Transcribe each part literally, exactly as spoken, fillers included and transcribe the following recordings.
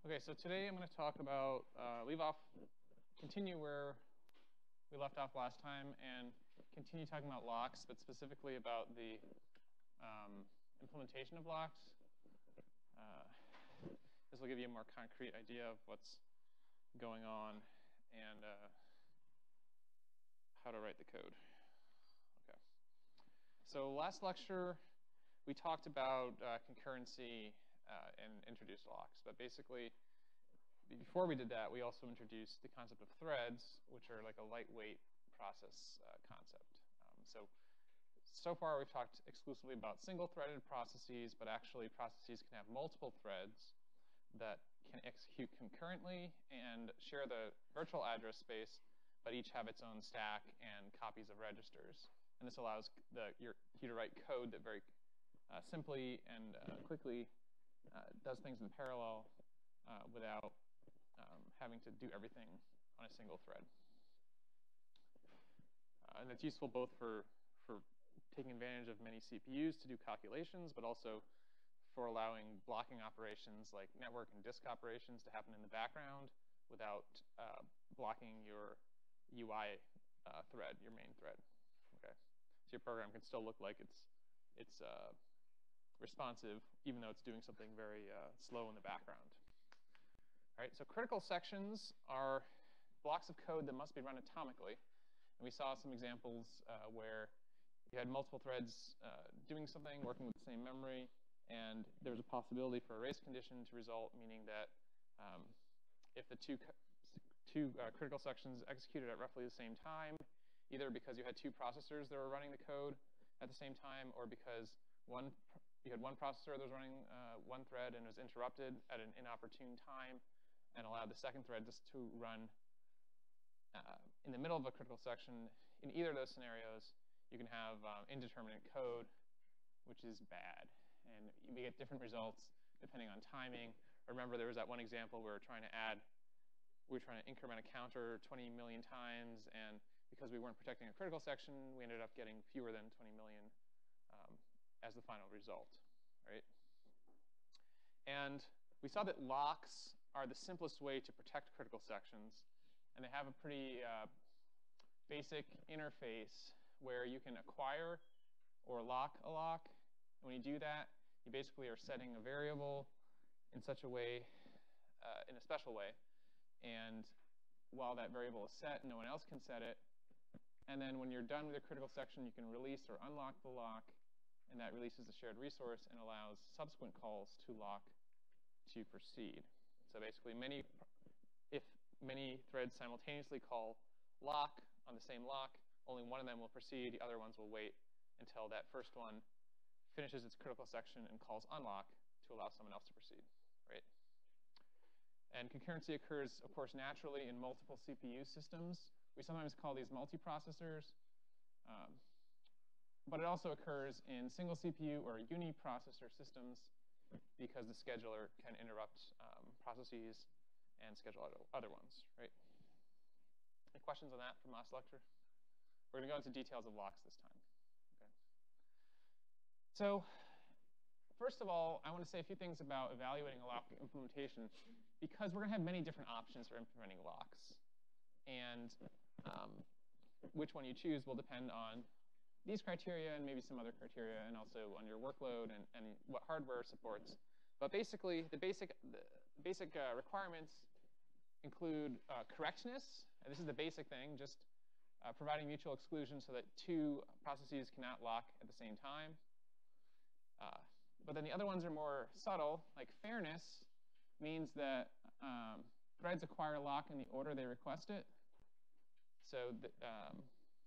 Okay, so today I'm going to talk about, uh, leave off, continue where we left off last time and continue talking about locks, but specifically about the um, implementation of locks. Uh, this will give you a more concrete idea of what's going on and uh, how to write the code. Okay. So last lecture, we talked about uh, concurrency uh, and introduced locks, but basically, before we did that, we also introduced the concept of threads, which are like a lightweight process uh, concept. Um, so, so far we've talked exclusively about single-threaded processes, but actually processes can have multiple threads that can execute concurrently and share the virtual address space, but each have its own stack and copies of registers. And this allows the, your, you to write code that very uh, simply and uh, quickly uh, does things in parallel uh, without Um, having to do everything on a single thread. Uh, and it's useful both for, for taking advantage of many C P Us to do calculations, but also for allowing blocking operations like network and disk operations to happen in the background without uh, blocking your U I uh, thread, your main thread. Okay, so your program can still look like it's, it's uh, responsive, even though it's doing something very uh, slow in the background. All right, so critical sections are blocks of code that must be run atomically. And we saw some examples uh, where you had multiple threads uh, doing something, working with the same memory, and there was a possibility for a race condition to result, meaning that um, if the two, two uh, critical sections executed at roughly the same time, either because you had two processors that were running the code at the same time, or because one, you had one processor that was running uh, one thread and was interrupted at an inopportune time, and allowed the second thread just to run uh, in the middle of a critical section. In either of those scenarios, you can have um, indeterminate code, which is bad. And you may get different results depending on timing. Remember, there was that one example where we were trying to add, we were trying to increment a counter twenty million times, and because we weren't protecting a critical section, we ended up getting fewer than twenty million um, as the final result, right? And we saw that locks are the simplest way to protect critical sections, and they have a pretty uh, basic interface where you can acquire or lock a lock. And when you do that, you basically are setting a variable in such a way, uh, in a special way, and while that variable is set, no one else can set it. And then when you're done with your critical section, you can release or unlock the lock, and that releases the shared resource and allows subsequent calls to lock to proceed. So basically, many, if many threads simultaneously call lock on the same lock, only one of them will proceed, the other ones will wait until that first one finishes its critical section and calls unlock to allow someone else to proceed, right? And concurrency occurs, of course, naturally in multiple C P U systems. We sometimes call these multiprocessors, um, but it also occurs in single C P U or uniprocessor systems, because the scheduler can interrupt um, processes and schedule other ones, right? Any questions on that from last lecture? We're going to go into details of locks this time. Okay. So first of all, I want to say a few things about evaluating a lock implementation, because we're going to have many different options for implementing locks. And um, which one you choose will depend on these criteria and maybe some other criteria, and also on your workload and, and what hardware supports. But basically, the basic, the basic uh, requirements include uh, correctness, and this is the basic thing, just uh, providing mutual exclusion so that two processes cannot lock at the same time. Uh, but then the other ones are more subtle, like fairness means that um, threads acquire lock in the order they request it. So the, um,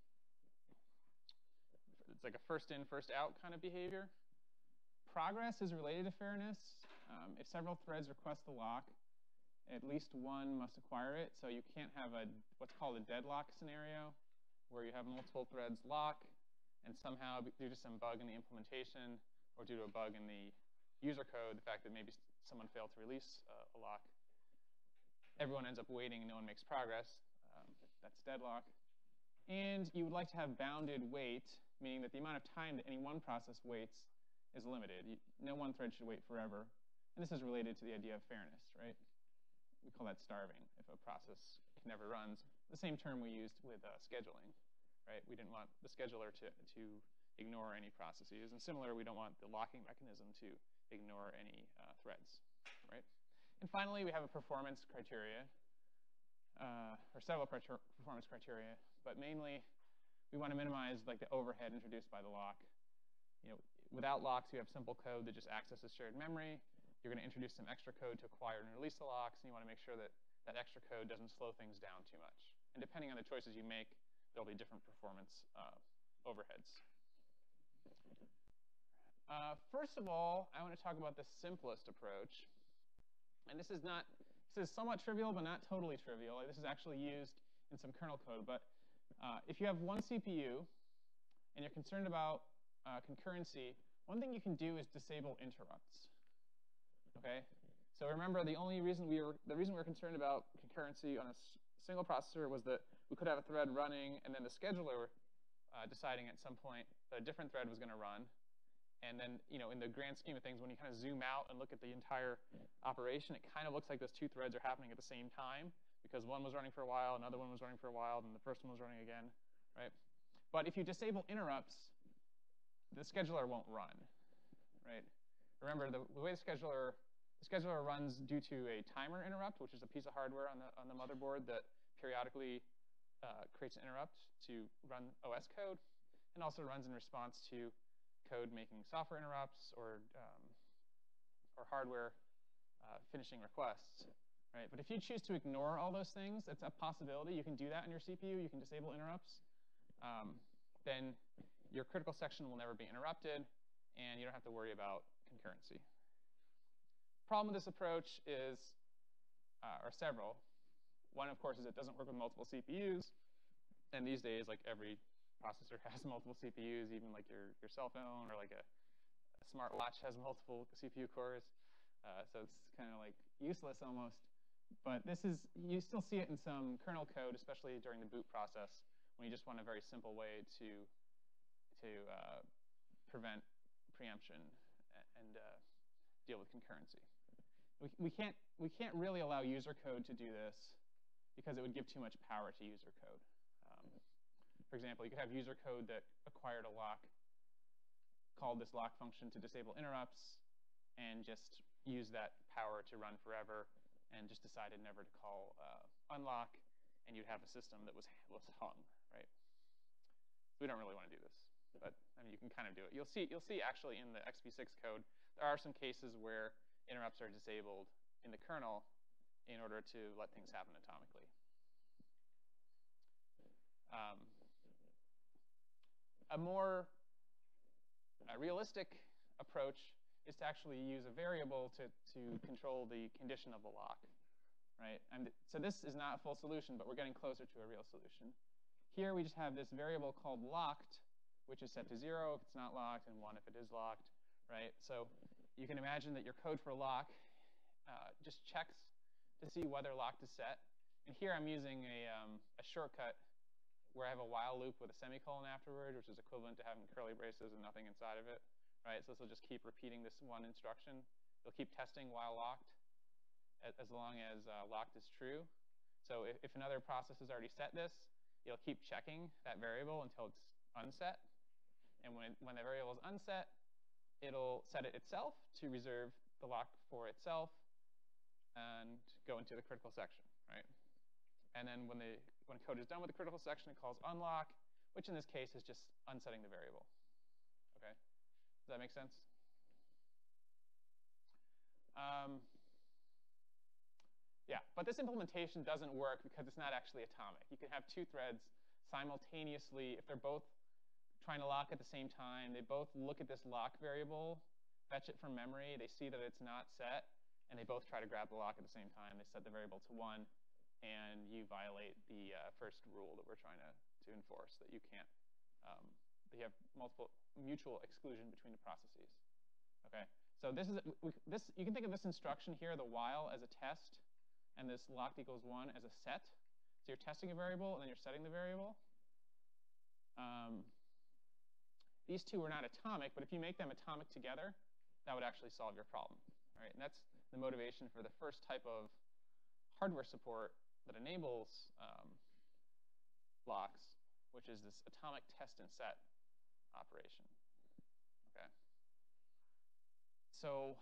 it's like a first in, first out kind of behavior. Progress is related to fairness. Um, if several threads request the lock, at least one must acquire it. So you can't have a what's called a deadlock scenario, where you have multiple threads lock, and somehow due to some bug in the implementation or due to a bug in the user code, the fact that maybe someone failed to release uh, a lock, everyone ends up waiting and no one makes progress. Um, that's deadlock. And you would like to have bounded wait, meaning that the amount of time that any one process waits is limited. You, no one thread should wait forever. And this is related to the idea of fairness, right? we call that starving, if a process never runs. The same term we used with uh, scheduling, right? We didn't want the scheduler to, to ignore any processes. And similar, we don't want the locking mechanism to ignore any uh, threads, right? And finally, we have a performance criteria, uh, or several performance criteria, but mainly we want to minimize like the overhead introduced by the lock. You know, without locks, you have simple code that just accesses shared memory. You're going to introduce some extra code to acquire and release the locks, and you want to make sure that that extra code doesn't slow things down too much. And depending on the choices you make, there'll be different performance uh, overheads. Uh, first of all, I want to talk about the simplest approach. And this is not, this is somewhat trivial, but not totally trivial. Like, this is actually used in some kernel code. But uh, if you have one C P U and you're concerned about uh, concurrency, one thing you can do is disable interrupts. Okay? So remember, the only reason we were, the reason we were concerned about concurrency on a single processor was that we could have a thread running and then the scheduler uh, deciding at some point that a different thread was going to run. And then, you know, in the grand scheme of things, when you kind of zoom out and look at the entire operation, it kind of looks like those two threads are happening at the same time because one was running for a while, another one was running for a while, and the first one was running again, right? But if you disable interrupts, the scheduler won't run, right? Remember, the, the way the scheduler the scheduler runs due to a timer interrupt, which is a piece of hardware on the on the motherboard that periodically uh, creates an interrupt to run O S code, and also runs in response to code making software interrupts or um, or hardware uh, finishing requests, right? But if you choose to ignore all those things, it's a possibility. You can do that on your C P U. You can disable interrupts. Um, then your critical section will never be interrupted, and you don't have to worry about concurrency. Problem with this approach is, uh, or several. One, of course, is it doesn't work with multiple C P Us. And these days, like every processor has multiple C P Us, even like your, your cell phone or like a, a smart watch has multiple C P U cores. Uh, so it's kind of like useless almost. But this is, you still see it in some kernel code, especially during the boot process, when you just want a very simple way to, to uh, prevent preemption and uh, deal with concurrency. We, we, can't, we can't really allow user code to do this because it would give too much power to user code. Um, for example, you could have user code that acquired a lock, called this lock function to disable interrupts, and just use that power to run forever, and just decided never to call uh, unlock, and you'd have a system that was, was hung, right? We don't really want to do this, but I mean, you can kind of do it. You'll see, you'll see actually in the X P six code, there are some cases where interrupts are disabled in the kernel in order to let things happen atomically. Um, a more uh, realistic approach is to actually use a variable to, to control the condition of the lock, right? And so this is not a full solution, but we're getting closer to a real solution. Here we just have this variable called locked, which is set to zero if it's not locked, and one if it is locked, right? So you can imagine that your code for lock uh, just checks to see whether locked is set. And here I'm using a, um, a shortcut where I have a while loop with a semicolon afterward, which is equivalent to having curly braces and nothing inside of it, right? So this will just keep repeating this one instruction. It'll keep testing while locked as long as uh, locked is true. So if, if another process has already set this, it'll keep checking that variable until it's unset. And when, when the variable is unset, it'll set it itself to reserve the lock for itself and go into the critical section, right? And then when the when code is done with the critical section, it calls unlock, which in this case is just unsetting the variable. Okay, does that make sense? Um, yeah, but this implementation doesn't work because it's not actually atomic. You can have two threads simultaneously if they're both trying to lock at the same time. They both look at this lock variable, fetch it from memory. They see that it's not set, and they both try to grab the lock at the same time. They set the variable to one, and you violate the uh, first rule that we're trying to, to enforce, that you can't, um, that you have multiple mutual exclusion between the processes. Okay, so this is we, this. You can think of this instruction here, the while, as a test, and this locked equals one as a set. So you're testing a variable, and then you're setting the variable. Um, these two are not atomic, but if you make them atomic together, that would actually solve your problem. All right, and that's the motivation for the first type of hardware support that enables um, locks, which is this atomic test and set operation. Okay. So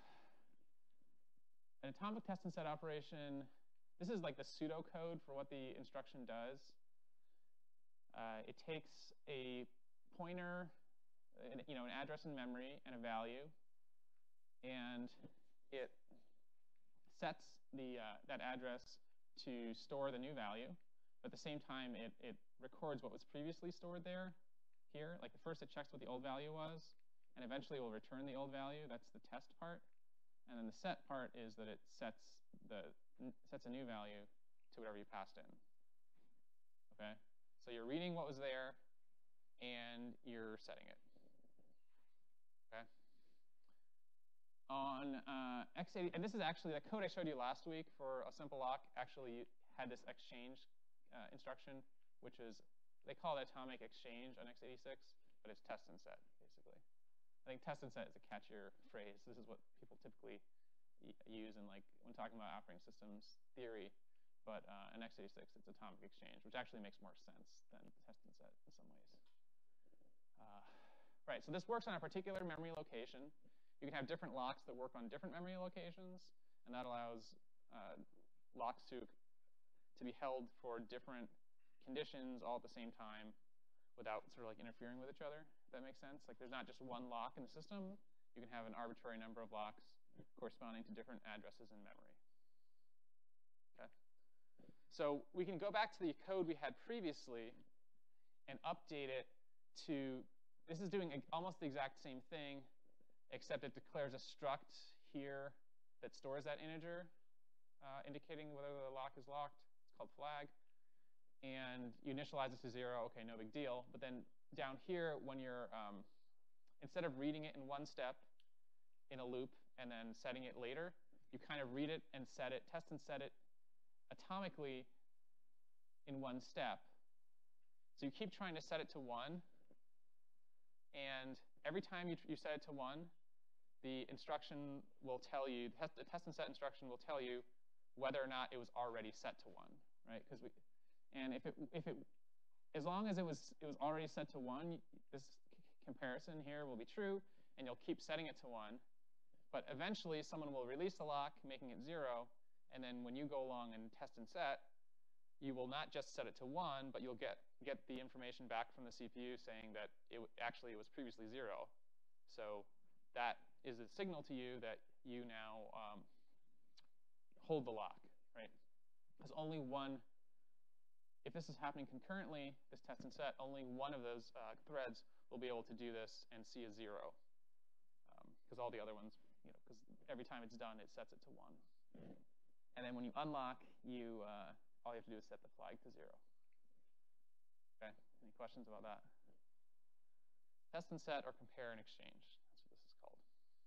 an atomic test and set operation, this is like the pseudocode for what the instruction does. Uh, it takes a pointer, you know, an address in memory and a value, and it sets the, uh, that address to store the new value. But at the same time, it, it records what was previously stored there, here. Like first it checks what the old value was, and eventually it will return the old value. That's the test part. And then the set part is that it sets, the, sets a new value to whatever you passed in. Okay? So you're reading what was there, and you're setting it. Okay? On uh, x eighty, and this is actually the code I showed you last week for a simple lock actually had this exchange uh, instruction, which is, they call it atomic exchange on x eighty-six, but it's test and set, basically. I think test and set is a catchier phrase. This is what people typically use in, like, when talking about operating systems theory. But uh, in x eighty-six, it's atomic exchange, which actually makes more sense than test and set in some ways. Uh, right, so this works on a particular memory location. You can have different locks that work on different memory locations, and that allows uh, locks to, to be held for different conditions all at the same time without sort of like interfering with each other, if that makes sense. Like there's not just one lock in the system. You can have an arbitrary number of locks corresponding to different addresses in memory. Okay. So we can go back to the code we had previously and update it to, this is doing almost the exact same thing, except it declares a struct here that stores that integer, uh, indicating whether the lock is locked. It's called flag. And you initialize it to zero. OK, no big deal. But then down here, when you're, um, instead of reading it in one step in a loop and then setting it later, you kind of read it and set it, test and set it atomically in one step. So you keep trying to set it to one. And every time you, you set it to one, the instruction will tell you, the test and set instruction will tell you whether or not it was already set to one, right? Because we, and if it, if it, as long as it was, it was already set to one, this comparison here will be true, and you'll keep setting it to one. But eventually, someone will release the lock, making it zero, and then when you go along and test and set, you will not just set it to one, but you'll get get the information back from the C P U saying that it actually it was previously zero. So that is a signal to you that you now um, hold the lock, right? Because only one, if this is happening concurrently, this test and set, only one of those uh, threads will be able to do this and see a zero. Because um, all the other ones, you know, because every time it's done, it sets it to one. And then when you unlock, you uh, all you have to do is set the flag to zero. Okay, any questions about that? Test and set or compare and exchange. That's what this is called.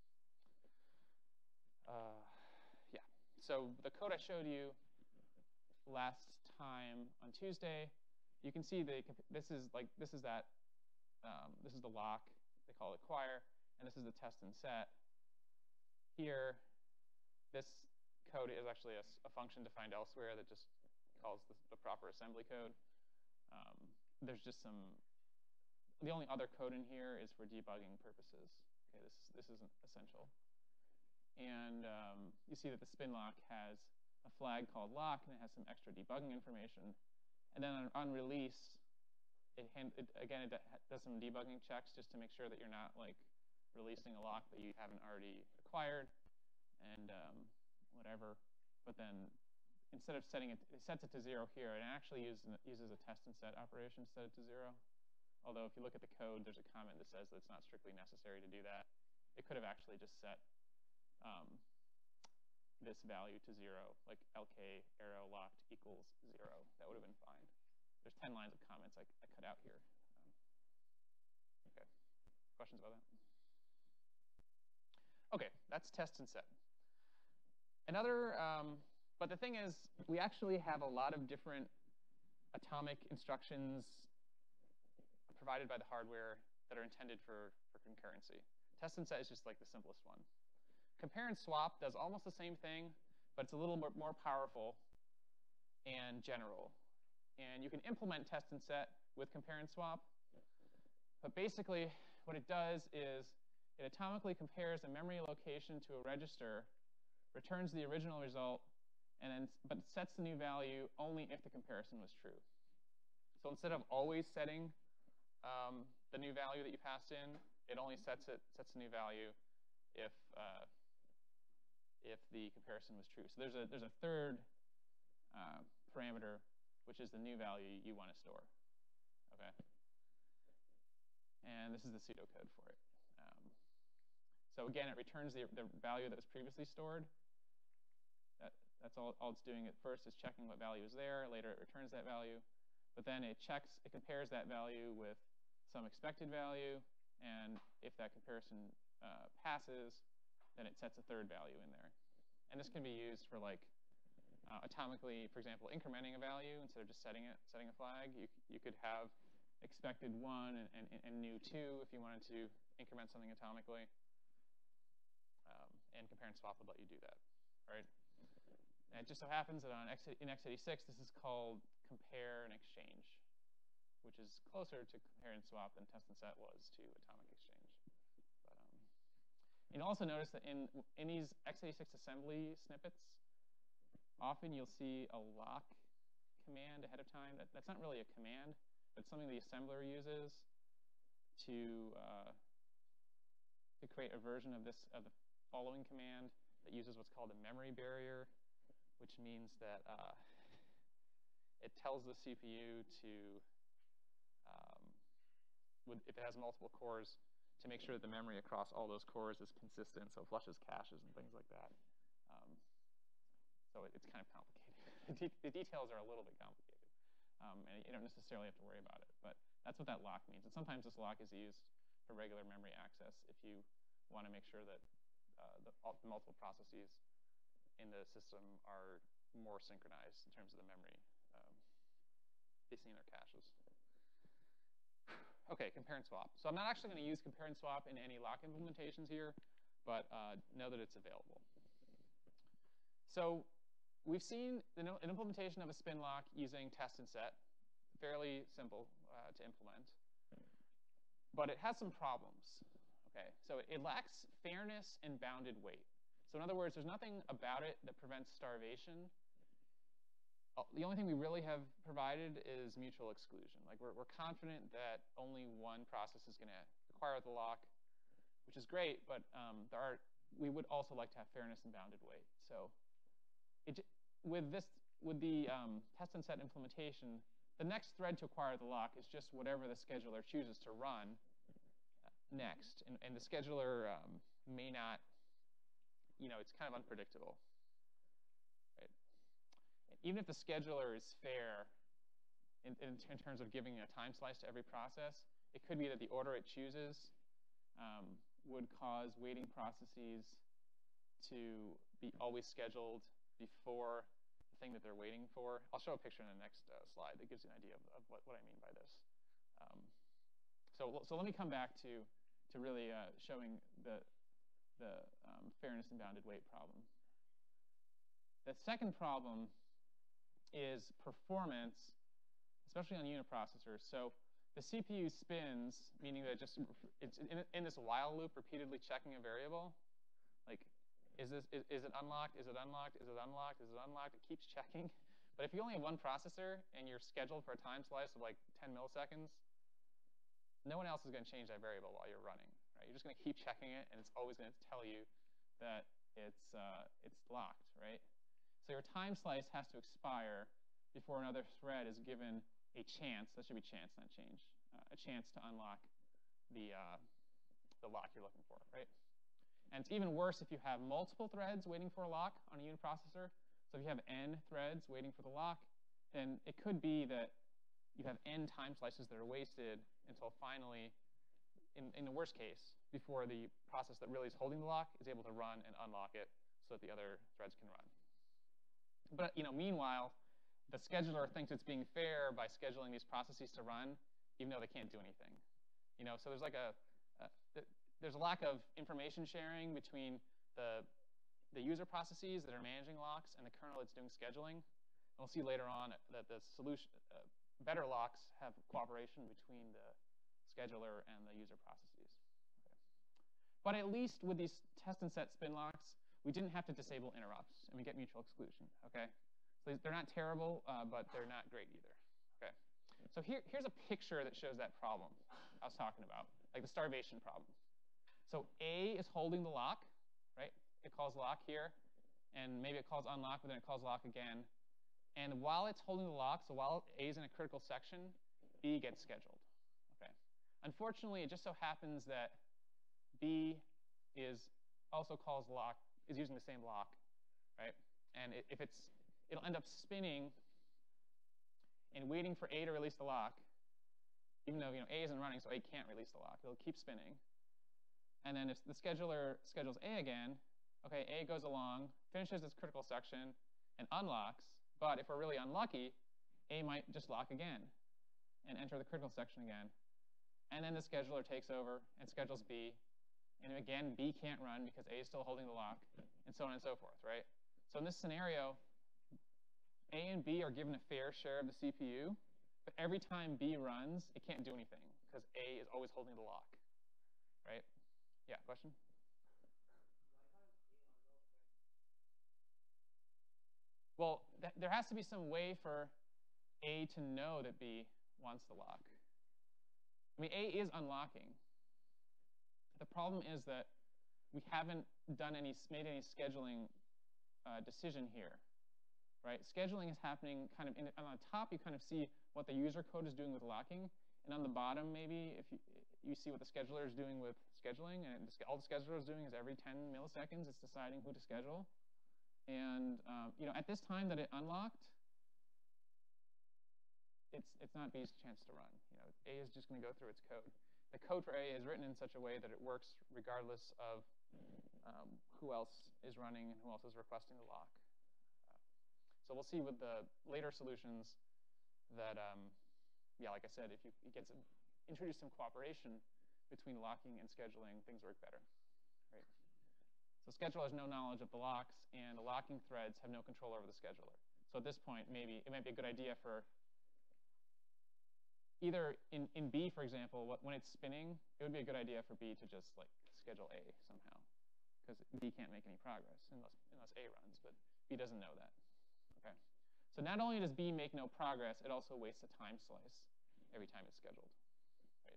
Uh, yeah, so the code I showed you last time on Tuesday, you can see the this is like this is that um, this is the lock. They call it acquire, and this is the test and set. Here, this code is actually a, a function defined elsewhere that just calls the, the proper assembly code. Um, there's just some. The only other code in here is for debugging purposes. Okay, this this isn't essential. And um, you see that the spin lock has a flag called lock, and it has some extra debugging information. And then on, on release, it, hand, it again it does some debugging checks just to make sure that you're not like releasing a lock that you haven't already acquired, and um, whatever. But then instead of setting it, it sets it to zero here. It actually uses uses a test and set operation to set it to zero. Although if you look at the code, there's a comment that says that it's not strictly necessary to do that. It could have actually just set um, this value to zero, like L K arrow locked equals zero. That would have been fine. There's ten lines of comments I, I cut out here. Um, okay, questions about that? Okay, that's test and set. Another, um, but the thing is, we actually have a lot of different atomic instructions provided by the hardware that are intended for, for concurrency. Test and set is just like the simplest one. Compare and swap does almost the same thing, but it's a little more, more powerful. and general. And you can implement test and set with compare and swap. But basically, what it does is it atomically compares a memory location to a register, returns the original result, and then, but it sets the new value only if the comparison was true. So instead of always setting um, the new value that you passed in, it only sets it sets the new value if uh, if the comparison was true. So there's a there's a third uh, parameter, which is the new value you want to store. Okay. And this is the pseudocode for it. Um, so again, it returns the, the value that was previously stored. That, that's all, all it's doing at first is checking what value is there. Later, it returns that value. But then it checks, it compares that value with some expected value. And if that comparison uh, passes, then it sets a third value in there. And this can be used for like uh, atomically, for example, incrementing a value instead of just setting it, setting a flag. You, you could have expected one and, and, and new two if you wanted to increment something atomically. Um, and compare and swap would let you do that, right? And it just so happens that on X, in x eighty-six, this is called compare and exchange, which is closer to compare and swap than test and set was to atomic exchange. But, um, you'll also notice that in, in these x eighty-six assembly snippets, often you'll see a lock command ahead of time. That, that's not really a command. But something the assembler uses to uh, to create a version of this of the following command that uses what's called a memory barrier, which means that uh, it tells the C P U to, um, with, if it has multiple cores, to make sure that the memory across all those cores is consistent, so it flushes caches and things like that. Um, so it, it's kind of complicated. the, de the details are a little bit complicated. Um, and you don't necessarily have to worry about it. But that's what that lock means. And sometimes this lock is used for regular memory access if you want to make sure that uh, the, all, the multiple processes in the system are more synchronized in terms of the memory um, facing their caches. OK, compare and swap. So I'm not actually going to use compare and swap in any lock implementations here, but uh, know that it's available. So we've seen an implementation of a spin lock using test and set, fairly simple uh, to implement. But it has some problems. Okay, so it lacks fairness and bounded weight. So in other words, there's nothing about it that prevents starvation. The only thing we really have provided is mutual exclusion. Like we're, we're confident that only one process is going to require the lock, which is great, but um, there are, we would also like to have fairness and bounded weight. So It, with this, with the um, test and set implementation, the next thread to acquire the lock is just whatever the scheduler chooses to run next, and, and the scheduler um, may not, you know, it's kind of unpredictable. Right? Even if the scheduler is fair in, in, in terms of giving a time slice to every process, it could be that the order it chooses um, would cause waiting processes to be always scheduled before the thing that they're waiting for. I'll show a picture in the next uh, slide that gives you an idea of, of what, what I mean by this. Um, so, so let me come back to, to really uh, showing the, the um, fairness and bounded weight problem. The second problem is performance, especially on uniprocessors. So the C P U spins, meaning that it just it's in, in this while loop, repeatedly checking a variable. Like, Is, this, is, is it unlocked? Is it unlocked? Is it unlocked? Is it unlocked? It keeps checking. But if you only have one processor and you're scheduled for a time slice of like ten milliseconds, no one else is going to change that variable while you're running. Right? You're just going to keep checking it, and it's always going to tell you that it's, uh, it's locked. Right? So your time slice has to expire before another thread is given a chance. That should be chance, not change. Uh, a chance to unlock the, uh, the lock you're looking for. Right? And it's even worse if you have multiple threads waiting for a lock on a uniprocessor. So if you have n threads waiting for the lock, then it could be that you have n time slices that are wasted until finally, in, in the worst case, before the process that really is holding the lock is able to run and unlock it so that the other threads can run. But you know, meanwhile, the scheduler thinks it's being fair by scheduling these processes to run, even though they can't do anything. You know, so there's like a, a there's a lack of information sharing between the, the user processes that are managing locks and the kernel that's doing scheduling. we'll see later on that the solution, uh, better locks have cooperation between the scheduler and the user processes. Okay. But at least with these test and set spin locks, we didn't have to disable interrupts, and we get mutual exclusion. Okay, so they're not terrible, uh, but they're not great either. Okay, so here, here's a picture that shows that problem I was talking about, like the starvation problem. So A is holding the lock, right? It calls lock here, and maybe it calls unlock, but then it calls lock again. And while it's holding the lock, so while A is in a critical section, B gets scheduled. Okay. Unfortunately, it just so happens that B is also calls lock, is using the same lock, right? And it, if it's, it'll end up spinning and waiting for A to release the lock, even though you know A isn't running, so A can't release the lock. It'll keep spinning. And then if the scheduler schedules A again, okay, A goes along, finishes its critical section, and unlocks. But if we're really unlucky, A might just lock again and enter the critical section again. And then the scheduler takes over and schedules B. And again, B can't run because A is still holding the lock, and so on and so forth, right? So in this scenario, A and B are given a fair share of the C P U. But every time B runs, it can't do anything because A is always holding the lock, right? Yeah, question? Well, th there has to be some way for A to know that B wants the lock. I mean, A is unlocking. The problem is that we haven't done any, made any scheduling uh, decision here, right? Scheduling is happening kind of, in, on the top you kind of see what the user code is doing with locking, and on the bottom maybe if you, you see what the scheduler is doing with scheduling, and all the scheduler is doing is every ten milliseconds it's deciding who to schedule. And um, you know, at this time that it unlocked, it's, it's not B's chance to run. You know, A is just going to go through its code. The code for A is written in such a way that it works regardless of um, who else is running and who else is requesting the lock. Uh, so we'll see with the later solutions that, um, yeah, like I said, if you, you get some, introduce some cooperation between locking and scheduling, things work better, right? So scheduler has no knowledge of the locks, and the locking threads have no control over the scheduler. So at this point, maybe it might be a good idea for either in, in B, for example, when it's spinning, it would be a good idea for B to just like schedule A somehow, because B can't make any progress unless, unless A runs, but B doesn't know that. Okay. So not only does B make no progress, it also wastes a time slice every time it's scheduled. Right.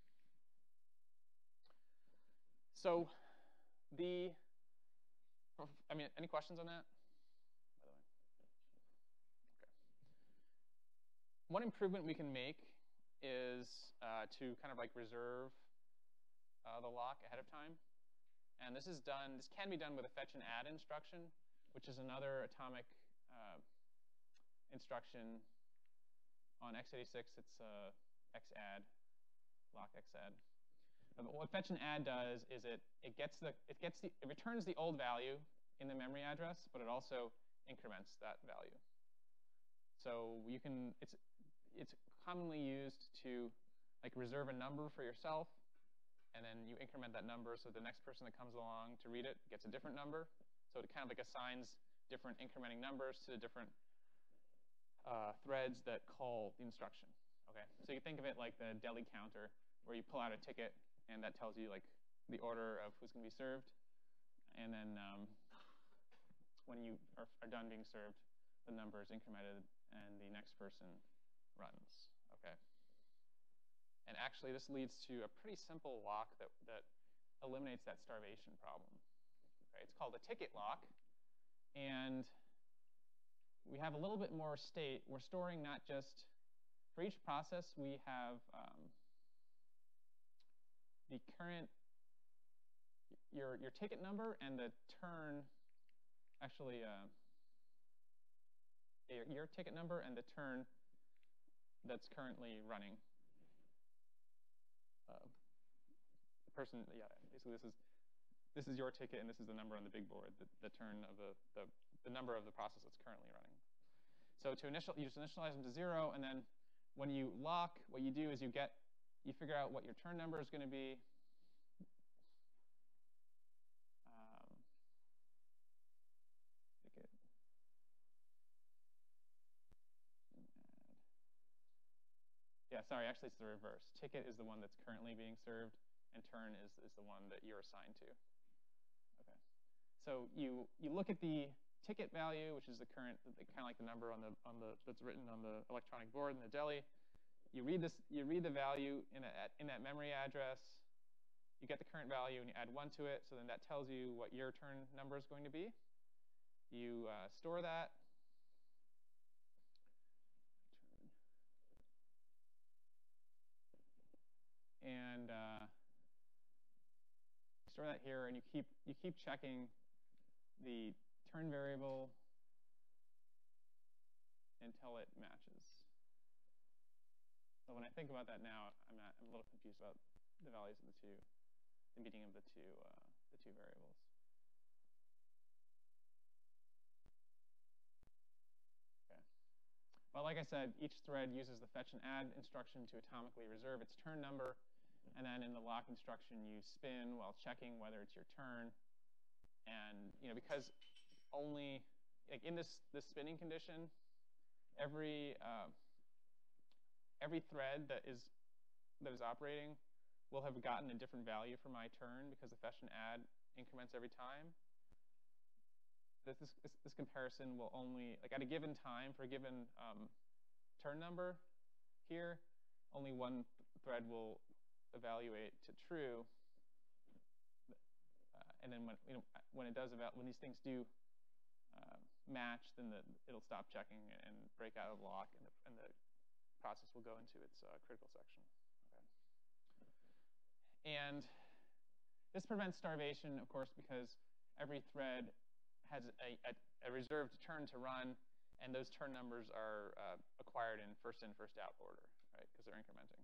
So the, I mean, any questions on that? By the way. Okay. One improvement we can make is uh, to kind of like reserve uh, the lock ahead of time. And this is done, this can be done with a fetch and add instruction, which is another atomic uh, instruction on x eighty-six. It's uh, xadd, lock xadd. But what fetch and add does is it it gets the it gets the it returns the old value in the memory address, but it also increments that value. So you can it's it's commonly used to like reserve a number for yourself, and then you increment that number so the next person that comes along to read it gets a different number. So it kind of like assigns different incrementing numbers to the different uh, threads that call the instruction. Okay, so you think of it like the deli counter, where you pull out a ticket, and that tells you like the order of who's going to be served. And then um, when you are, are done being served, the number is incremented, and the next person runs. Okay. And actually, this leads to a pretty simple lock that, that eliminates that starvation problem. Okay, it's called a ticket lock. And we have a little bit more state. We're storing not just, for each process, we have um, the current, your, your ticket number and the turn, actually, uh, your, your ticket number and the turn that's currently running. Uh, the person, yeah, basically this is this is your ticket, and this is the number on the big board, the, the turn of the, the the number of the process that's currently running. So to initial, you just initialize them to zero, and then when you lock, what you do is you get you figure out what your turn number is going to be. Um, ticket. sorry, actually it's the reverse. Ticket is the one that's currently being served, and turn is, is the one that you're assigned to. Okay. So you, you look at the ticket value, which is the current, kind of like the number on the, on the, that's written on the electronic board in the deli. You read this, you read the value in, a, in that memory address. You get the current value, and you add one to it. So then that tells you what your turn number is going to be. You uh, store that. And uh, store that here, and you keep you keep checking the turn variable until it matches. So when I think about that now, I'm not, I'm a little confused about the values of the two, the meaning of the two uh, the two variables. Okay. Well, like I said, each thread uses the fetch and add instruction to atomically reserve its turn number. And then in the lock instruction, you spin while checking whether it's your turn. And you know, because only like in this this spinning condition, every uh, every thread that is that is operating will have gotten a different value for my turn because the fetch and add increments every time. This this, this comparison will only like at a given time for a given um, turn number here, only one thread will evaluate to true, uh, and then when you know when it does about when these things do uh, match, then the, it'll stop checking and break out of lock, and the, and the process will go into its uh, critical section. Okay. And this prevents starvation, of course, because every thread has a, a, a reserved turn to run, and those turn numbers are uh, acquired in first in, first out order, right? Because they're incrementing.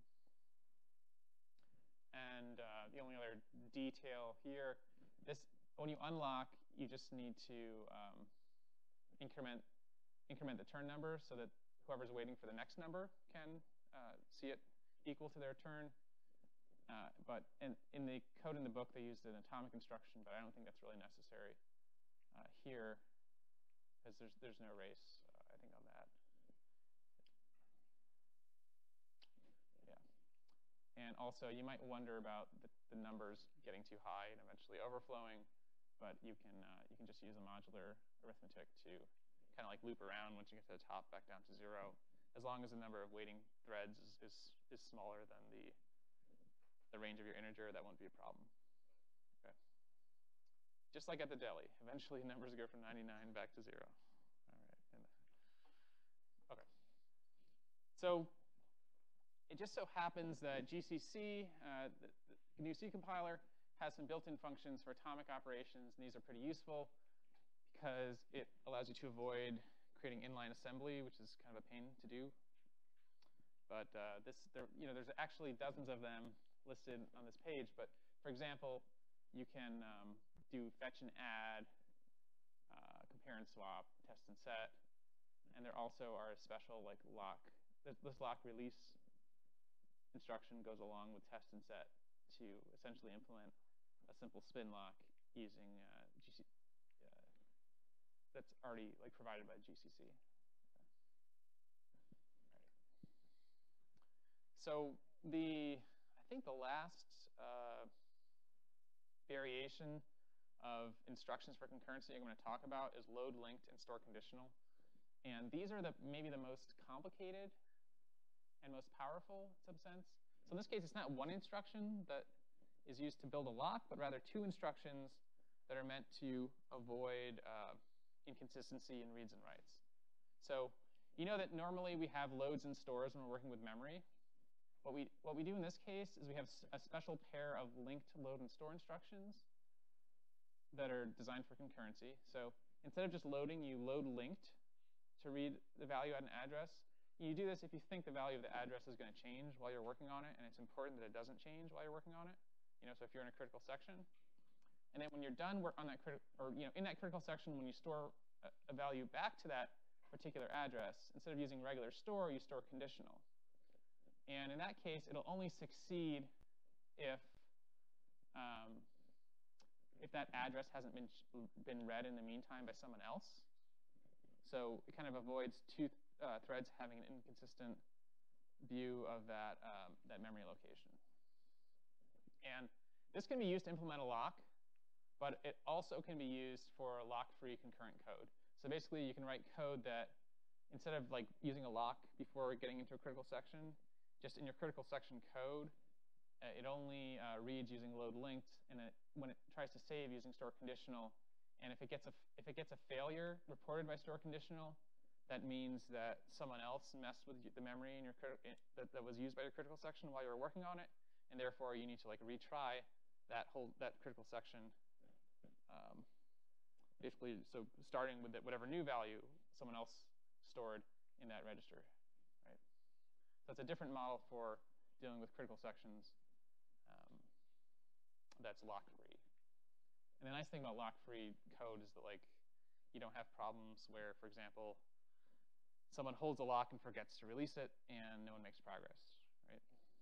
And uh, the only other detail here, this when you unlock, you just need to um, increment increment the turn number so that whoever's waiting for the next number can uh, see it equal to their turn. Uh, but in, in the code in the book, they used an atomic instruction, but I don't think that's really necessary uh, here, because there's there's no race, uh, I think, on that. Yeah. And also, you might wonder about the, the numbers getting too high and eventually overflowing, but you can uh, you can just use a modular arithmetic to kind of like loop around once you get to the top back down to zero, as long as the number of waiting threads is is, is smaller than the the range of your integer. That won't be a problem. Okay. Just like at the deli, eventually numbers go from ninety-nine back to zero. All right. And, okay. So it just so happens that G C C, uh, the, the new C compiler, has some built-in functions for atomic operations, and these are pretty useful because it allows you to avoid creating inline assembly, which is kind of a pain to do. But uh, this, there, you know, there's actually dozens of them listed on this page. But for example, you can um, do fetch and add, uh, compare and swap, test and set, and there also are special like lock. This lock release instruction goes along with test and set to essentially implement a simple spin lock using uh, G C, uh, that's already like provided by G C C. Okay. Right. So the I think the last uh, variation of instructions for concurrency I'm going to talk about is load linked and store conditional, and these are the maybe the most complicated and most powerful in some sense. So in this case, it's not one instruction that is used to build a lock, but rather two instructions that are meant to avoid uh, inconsistency in reads and writes. So you know that normally we have loads and stores when we're working with memory. What we, what we do in this case is we have a special pair of linked load and store instructions that are designed for concurrency. So instead of just loading, you load linked to read the value at an address. You do this if you think the value of the address is going to change while you're working on it, and it's important that it doesn't change while you're working on it. You know, so if you're in a critical section, and then when you're done work on that critical, or you know, in that critical section, when you store a, a value back to that particular address, instead of using regular store, you store conditional. And in that case, it'll only succeed if um, if that address hasn't been been read in the meantime by someone else. So it kind of avoids two uh, threads having an inconsistent view of that, um, that memory location. And this can be used to implement a lock, but it also can be used for lock-free concurrent code. So basically, you can write code that instead of like using a lock before getting into a critical section, just in your critical section code, uh, it only uh, reads using load linked, and it, when it tries to save using store conditional, and if it gets a if it gets a failure reported by store conditional, that means that someone else messed with the memory in your that, that was used by your critical section while you were working on it, and therefore you need to like retry that whole that critical section. Um, basically, so starting with whatever new value someone else stored in that register, right? So it's a different model for dealing with critical sections um, that's lock-free. And the nice thing about lock-free code is that like you don't have problems where, for example, someone holds a lock and forgets to release it, and no one makes progress, right?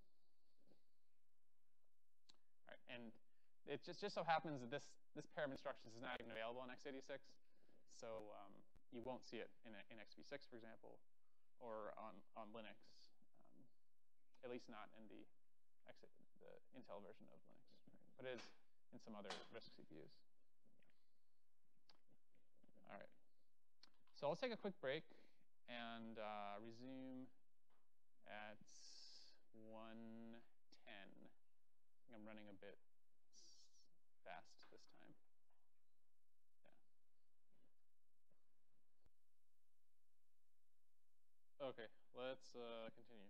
All right, and it just, just so happens that this, this pair of instructions is not even available in x eighty-six, so um, you won't see it in, in x v six, for example, or on, on Linux, um, at least not in the, X, the Intel version of Linux, right? But it is in some other RISC C P Us. All right, so let's take a quick break and uh, resume at one ten. I think I'm running a bit fast this time. Yeah. Okay, let's uh, continue.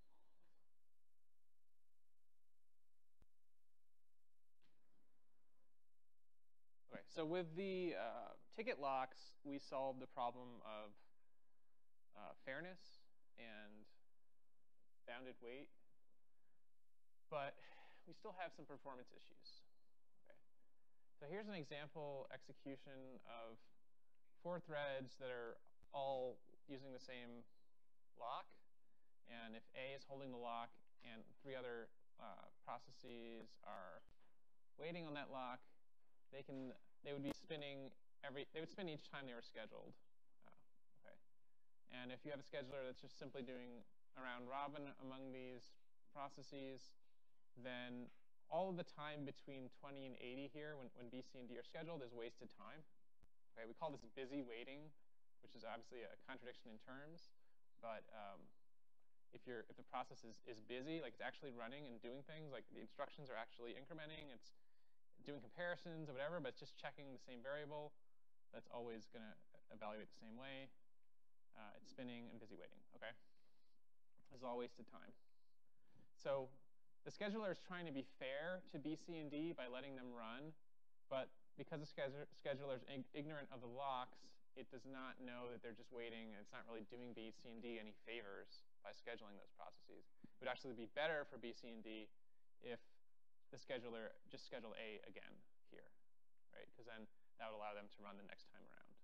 Okay, so with the uh, ticket locks, we solved the problem of uh, fairness and bounded weight, but we still have some performance issues. Okay, so here's an example execution of four threads that are all using the same lock, and if A is holding the lock and three other uh, processes are waiting on that lock, they can they would be spinning every they would spin each time they were scheduled. Uh, okay, and if you have a scheduler that's just simply doing a round robin among these processes, then all of the time between twenty and eighty here, when, when B, C, and D are scheduled, is wasted time. Okay, we call this busy waiting, which is obviously a contradiction in terms, but um, if you're if the process is, is busy, like it's actually running and doing things, like the instructions are actually incrementing, it's doing comparisons or whatever, but it's just checking the same variable, that's always going to evaluate the same way. Uh, it's spinning and busy waiting, okay? This is all wasted time. So the scheduler is trying to be fair to B, C, and D by letting them run, but because the scheduler is ignorant of the locks, it does not know that they're just waiting, and it's not really doing B, C, and D any favors by scheduling those processes. It would actually be better for B, C, and D if the scheduler just scheduled A again here, right? Because then that would allow them to run the next time around.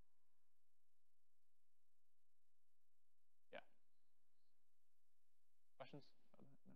Yeah. Questions about that? No.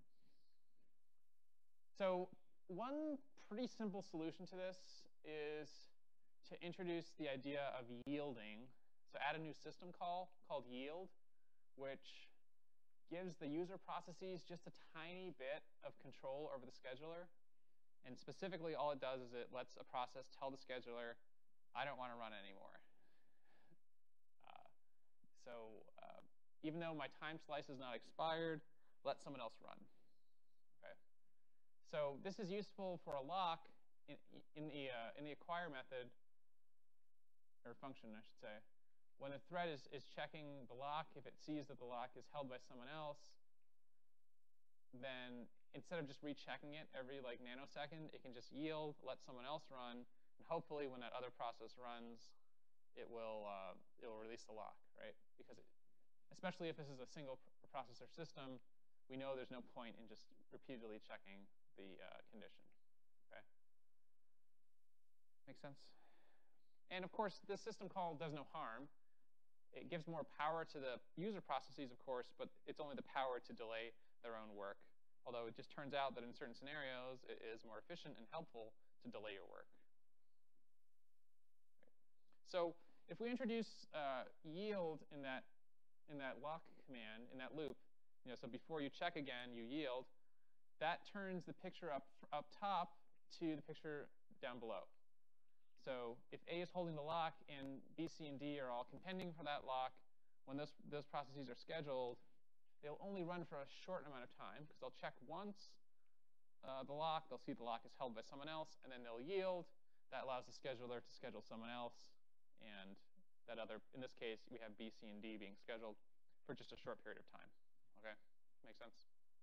So one pretty simple solution to this is to introduce the idea of yielding. So add a new system call called yield, which gives the user processes just a tiny bit of control over the scheduler. And specifically, all it does is it lets a process tell the scheduler, I don't want to run anymore. Uh, so uh, even though my time slice is not expired, let someone else run. Okay. So this is useful for a lock in, in, the, uh, in the acquire method, or function, I should say. When a thread is, is checking the lock, if it sees that the lock is held by someone else, then instead of just rechecking it every like nanosecond, it can just yield, let someone else run, and hopefully when that other process runs, it will uh, it will release the lock, right? Because it, especially if this is a single processor system, we know there's no point in just repeatedly checking the uh, condition. Okay, make sense? And of course, this system call does no harm. It gives more power to the user processes, of course, but it's only the power to delay their own work. Although it just turns out that in certain scenarios, it is more efficient and helpful to delay your work. So if we introduce uh, yield in that, in that lock command, in that loop, you know, so before you check again, you yield. That turns the picture up, up top to the picture down below. So if A is holding the lock and B, C, and D are all contending for that lock, when those, those processes are scheduled, they'll only run for a short amount of time, because they'll check once uh, the lock, they'll see the lock is held by someone else, and then they'll yield. That allows the scheduler to schedule someone else, and that other, in this case, we have B, C, and D being scheduled for just a short period of time. Okay, make sense?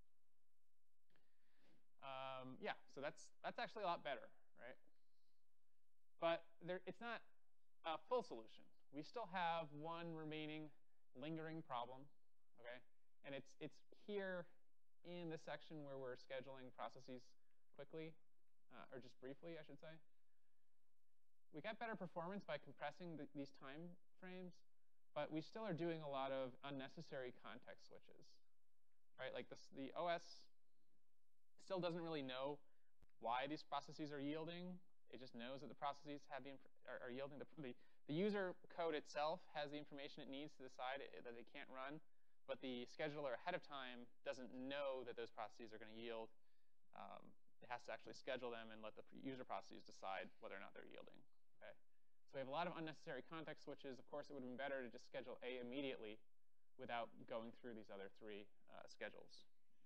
Um, yeah, so that's that's actually a lot better, right? But there, it's not a full solution. We still have one remaining lingering problem, okay? And it's it's here in this section where we're scheduling processes quickly, uh, or just briefly, I should say. We got better performance by compressing the, these time frames, but we still are doing a lot of unnecessary context switches, right? Like this, the O S still doesn't really know why these processes are yielding. It just knows that the processes have the are, are yielding. The, the, the user code itself has the information it needs to decide it, that it can't run, but the scheduler ahead of time doesn't know that those processes are going to yield. Um, it has to actually schedule them and let the user processes decide whether or not they're yielding. Okay? So we have a lot of unnecessary context switches. Of course, it would have been better to just schedule A immediately without going through these other three uh, schedules.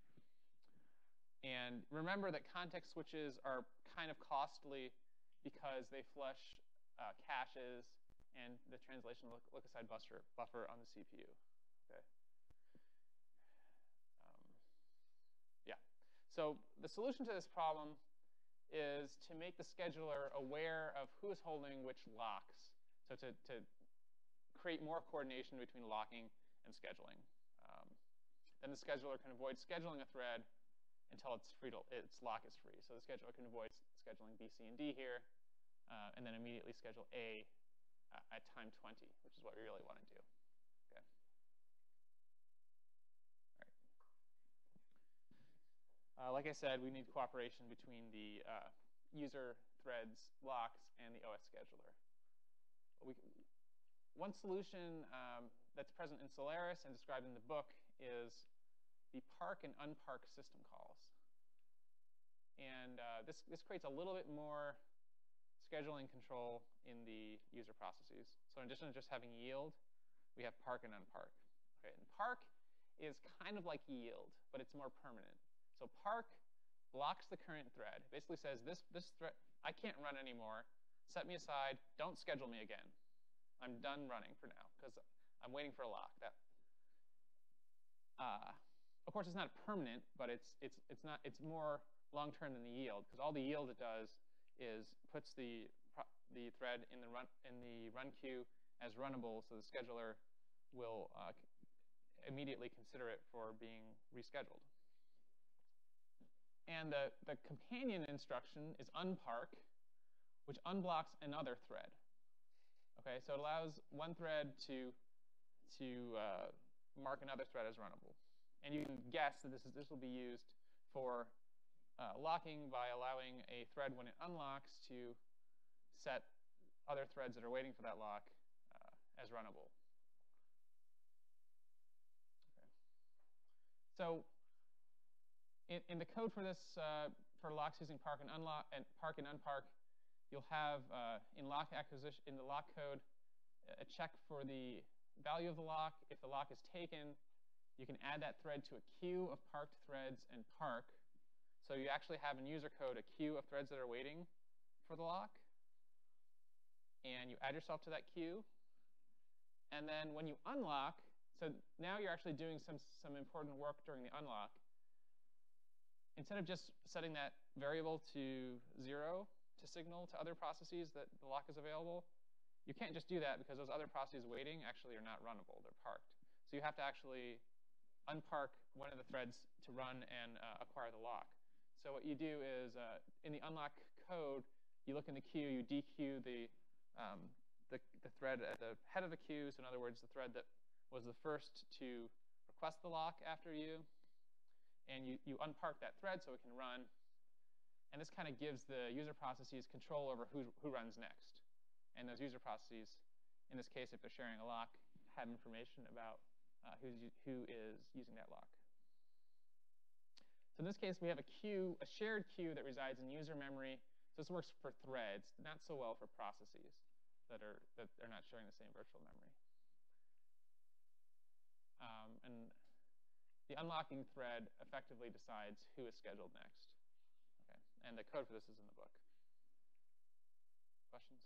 And remember that context switches are kind of costly because they flush uh, caches and the translation look, look aside buffer, buffer on the C P U. Okay. Um, yeah. So the solution to this problem is to make the scheduler aware of who is holding which locks. So to, to create more coordination between locking and scheduling. Um, then the scheduler can avoid scheduling a thread until its, free to, its lock is free. So the scheduler can avoid scheduling B, C, and D here, uh, and then immediately schedule A uh, at time twenty, which is what we really want to do. Okay. All right. Uh, like I said, we need cooperation between the uh, user threads, locks, and the O S scheduler. We, one solution um, that's present in Solaris and described in the book is the park and unpark system calls. And uh, this, this creates a little bit more scheduling control in the user processes. So in addition to just having yield, we have park and unpark. Okay, and park is kind of like yield, but it's more permanent. So park blocks the current thread. It basically says, this, this thread, I can't run anymore. Set me aside. Don't schedule me again. I'm done running for now because I'm waiting for a lock. That, uh, of course, it's not permanent, but it's it's it's not it's more long-term than the yield, because all the yield it does is puts the the thread in the run in the run queue as runnable, so the scheduler will uh, immediately consider it for being rescheduled. And the the companion instruction is unpark, which unblocks another thread. Okay, so it allows one thread to to uh, mark another thread as runnable. And you can guess that this, is, this will be used for uh, locking by allowing a thread, when it unlocks, to set other threads that are waiting for that lock uh, as runnable. Okay. So in, in the code for this, uh, for locks using park and unlock and park and unpark, you'll have uh, in lock acquisition in the lock code a check for the value of the lock. If the lock is taken, you can add that thread to a queue of parked threads and park. So you actually have in user code a queue of threads that are waiting for the lock. And you add yourself to that queue. And then when you unlock, so now you're actually doing some, some important work during the unlock. Instead of just setting that variable to zero to signal to other processes that the lock is available, you can't just do that because those other processes waiting actually are not runnable. They're parked. So you have to actually unpark one of the threads to run and uh, acquire the lock. So what you do is, uh, in the unlock code, you look in the queue, you dequeue the, um, the, the thread at the head of the queue. So in other words, the thread that was the first to request the lock after you. And you, you unpark that thread so it can run. And this kind of gives the user processes control over who, who runs next. And those user processes, in this case, if they're sharing a lock, have information about Uh, who's, who is using that lock. So in this case, we have a queue, a shared queue that resides in user memory. So this works for threads, not so well for processes that are that are not sharing the same virtual memory. Um, and the unlocking thread effectively decides who is scheduled next. Okay, and the code for this is in the book. Questions?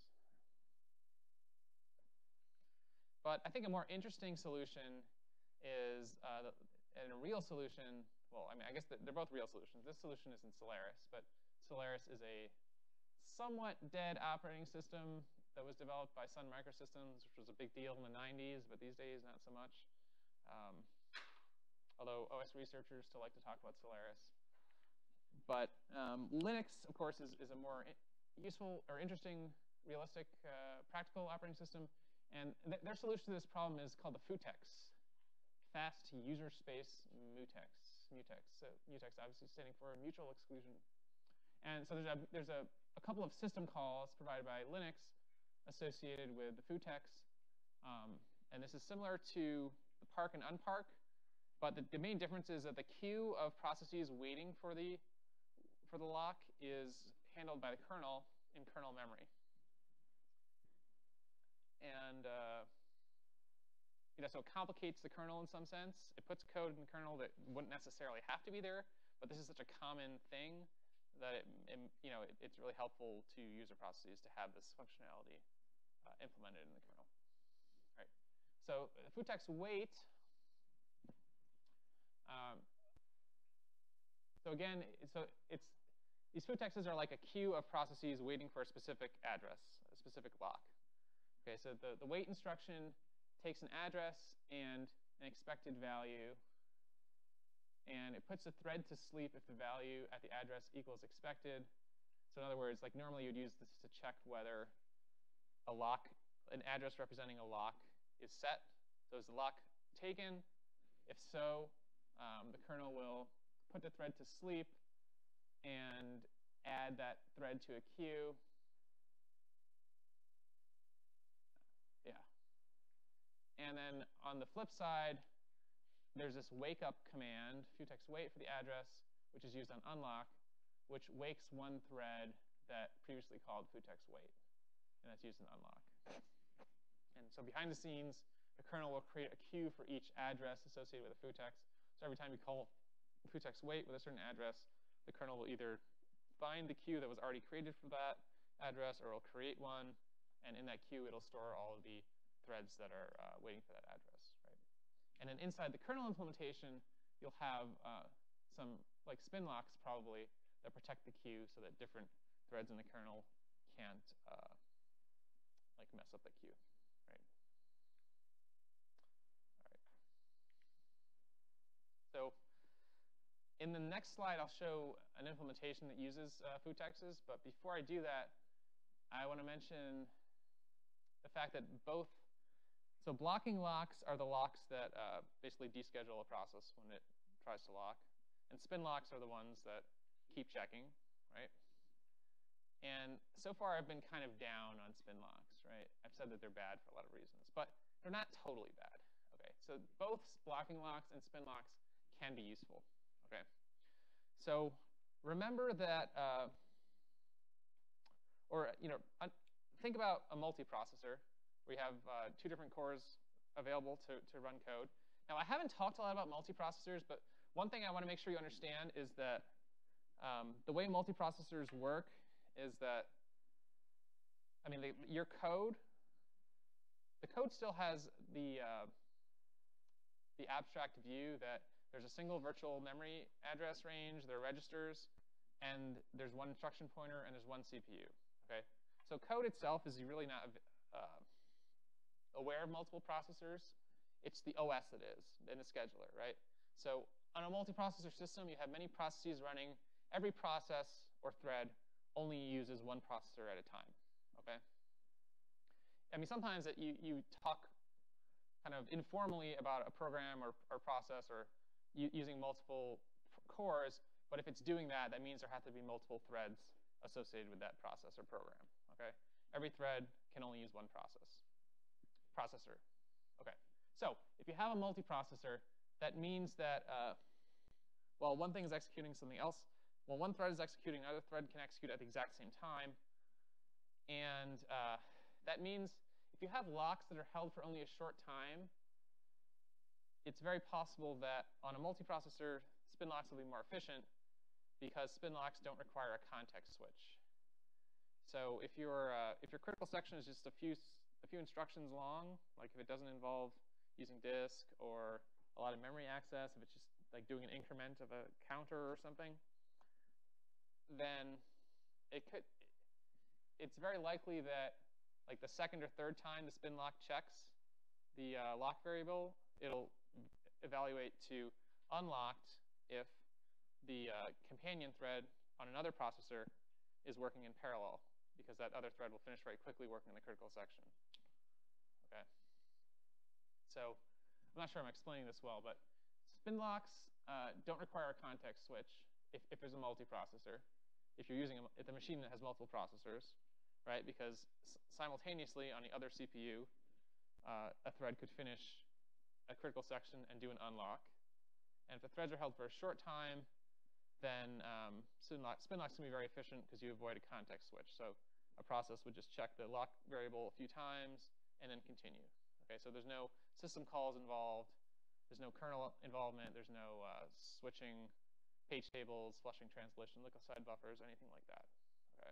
But I think a more interesting solution is, uh, the, and a real solution, well, I mean, I guess they're both real solutions. This solution is in Solaris, but Solaris is a somewhat dead operating system that was developed by Sun Microsystems, which was a big deal in the nineties, but these days not so much. Um, although O S researchers still like to talk about Solaris. But um, Linux, of course, is, is a more useful or interesting, realistic, uh, practical operating system. And th their solution to this problem is called the FUTEX, Fast User Space Mutex. Mutex, so mutex obviously standing for mutual exclusion. And so there's a, there's a, a couple of system calls provided by Linux associated with the FUTEX. Um, and this is similar to the park and unpark, but the, the main difference is that the queue of processes waiting for the, for the lock is handled by the kernel in kernel memory. And uh, you know, so it complicates the kernel in some sense. It puts code in the kernel that wouldn't necessarily have to be there, but this is such a common thing that it, it, you know, it, it's really helpful to user processes to have this functionality uh, implemented in the kernel. All right. So FUTEX wait. Um, so again, so it's these FUTEXs are like a queue of processes waiting for a specific address, a specific lock. Okay, so the, the wait instruction takes an address and an expected value, and it puts a thread to sleep if the value at the address equals expected. So in other words, like normally you'd use this to check whether a lock, an address representing a lock is set. So is the lock taken? If so, um, the kernel will put the thread to sleep and add that thread to a queue. Yeah. And then on the flip side, there's this wake up command, FUTEX wait for the address, which is used on unlock, which wakes one thread that previously called FUTEX wait. And that's used in unlock. And so behind the scenes, the kernel will create a queue for each address associated with a FUTEX. So every time you call FUTEX wait with a certain address, the kernel will either find the queue that was already created for that address, or it'll create one. And in that queue, it'll store all of the threads that are uh, waiting for that address, right? And then inside the kernel implementation, you'll have uh, some like spin locks probably that protect the queue so that different threads in the kernel can't uh, like mess up the queue, right? All right. So in the next slide, I'll show an implementation that uses uh, FUTEXs. But before I do that, I want to mention the fact that both, so blocking locks are the locks that uh, basically deschedule a process when it tries to lock. And spin locks are the ones that keep checking, right? And so far, I've been kind of down on spin locks, right? I've said that they're bad for a lot of reasons, but they're not totally bad. Okay, so both blocking locks and spin locks can be useful. Okay, so remember that, uh, or you know, think about a multiprocessor. We have uh, two different cores available to, to run code. Now, I haven't talked a lot about multiprocessors, but one thing I want to make sure you understand is that um, the way multiprocessors work is that, I mean, the, your code, the code still has the, uh, the abstract view that there's a single virtual memory address range, there are registers, and there's one instruction pointer, and there's one C P U, okay? So code itself is really not uh, aware of multiple processors. It's the O S that is, in a scheduler, right? So on a multiprocessor system, you have many processes running. Every process or thread only uses one processor at a time, okay? I mean, sometimes that you, you talk kind of informally about a program or, or process or using multiple cores, but if it's doing that, that means there have to be multiple threads associated with that process or program, okay? Every thread can only use one process, processor, okay? So if you have a multiprocessor, that means that uh, Well, one thing is executing something else. Well, one thread is executing, another thread can execute at the exact same time. And uh, that means if you have locks that are held for only a short time, it's very possible that on a multiprocessor, spin locks will be more efficient because spin locks don't require a context switch. So if your uh, if your critical section is just a few a few instructions long, like if it doesn't involve using disk or a lot of memory access, if it's just like doing an increment of a counter or something, then it could it's very likely that like the second or third time the spin lock checks the uh, lock variable, it'll evaluate to unlocked if the uh, companion thread on another processor is working in parallel, because that other thread will finish very quickly working in the critical section. Okay. So I'm not sure I'm explaining this well, but spin locks uh, don't require a context switch if, if there's a multiprocessor. If you're using a, if the machine that has multiple processors, right? Because simultaneously on the other C P U, uh, a thread could finish a critical section and do an unlock. And if the threads are held for a short time, then um, spin, lock, spin locks can be very efficient because you avoid a context switch. So a process would just check the lock variable a few times and then continue. Okay, so there's no system calls involved. There's no kernel involvement. There's no uh, switching page tables, flushing translation, look-aside buffers, anything like that. Okay.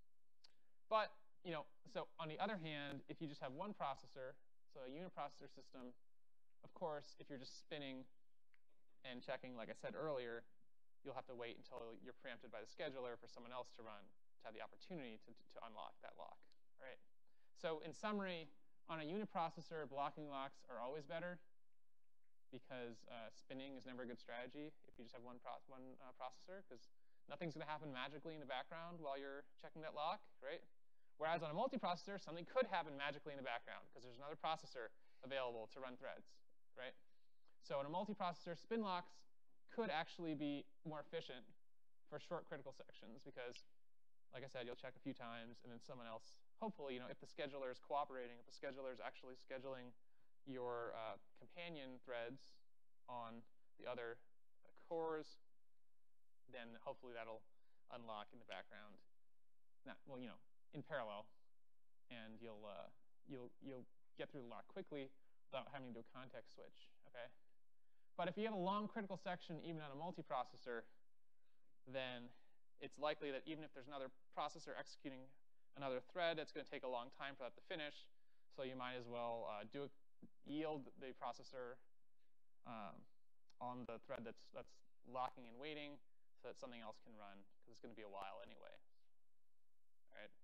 But you know, so on the other hand, if you just have one processor, so a uniprocessor system, of course, if you're just spinning and checking, like I said earlier, you'll have to wait until you're preempted by the scheduler for someone else to run to have the opportunity to, to unlock that lock. All right. So in summary, on a uniprocessor, blocking locks are always better because uh, spinning is never a good strategy if you just have one, pro one uh, processor, because nothing's going to happen magically in the background while you're checking that lock, right? Whereas on a multiprocessor, something could happen magically in the background because there's another processor available to run threads, right? So in a multiprocessor, spin locks could actually be more efficient for short critical sections because, like I said, you'll check a few times and then someone else, hopefully, you know, if the scheduler is cooperating, if the scheduler is actually scheduling your uh, companion threads on the other uh, cores, then hopefully that'll unlock in the background. Not, well, you know, in parallel, and you'll uh, you'll you'll get through the lock quickly without having to do a context switch. Okay. But if you have a long critical section, even on a multiprocessor, then it's likely that even if there's another processor executing another thread, it's going to take a long time for that to finish. So you might as well uh, do a, yield the processor um, on the thread that's that's locking and waiting, so that something else can run, because it's going to be a while anyway. All right.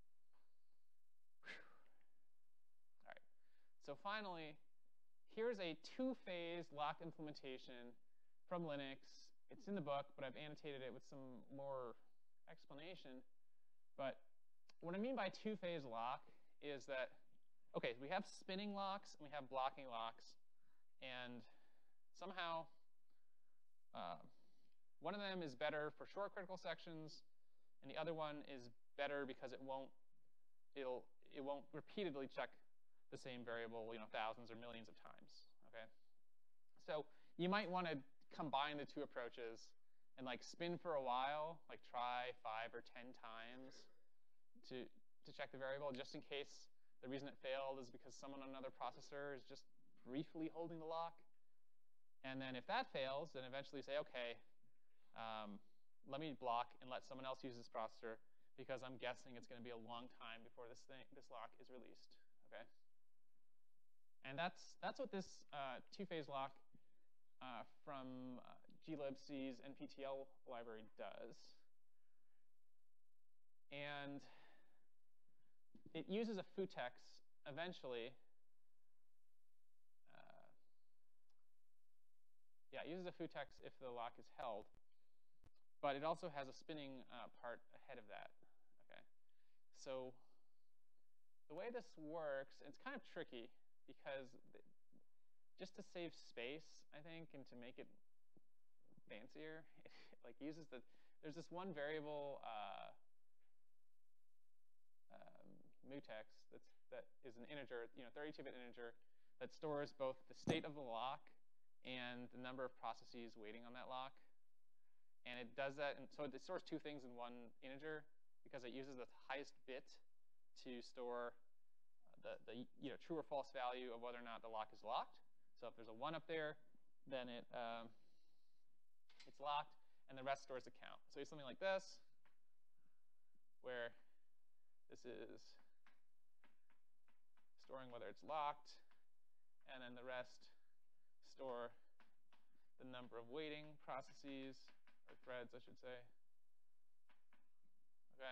All right. So finally, here's a two-phase lock implementation from Linux. It's in the book, but I've annotated it with some more explanation. But what I mean by two-phase lock is that, OK, we have spinning locks and we have blocking locks. And somehow, uh, one of them is better for short critical sections, and the other one is better because it won't, it'll, it won't repeatedly check the same variable, you know, thousands or millions of times. Okay, so you might want to combine the two approaches and like spin for a while, like try five or ten times to to check the variable, just in case the reason it failed is because someone on another processor is just briefly holding the lock. And then if that fails, then eventually say, OK, um, let me block and let someone else use this processor, because I'm guessing it's going to be a long time before this thing, this lock is released. Okay. And that's that's what this uh, two-phase lock uh, from uh, glibc's N P T L library does. And it uses a futex eventually. Uh, yeah, it uses a futex if the lock is held. But it also has a spinning uh, part ahead of that. Okay. So the way this works, it's kind of tricky, because just to save space, I think, and to make it fancier, it like uses the, there's this one variable uh, um, mutex that's, that is an integer, you know, thirty-two bit integer that stores both the state of the lock and the number of processes waiting on that lock. And it does that, and so it stores two things in one integer because it uses the highest bit to store the, the you know, true or false value of whether or not the lock is locked. So if there's a one up there, then it um, it's locked, and the rest stores the count. So it's something like this, where this is storing whether it's locked, and then the rest store the number of waiting processes, or threads, I should say. Okay.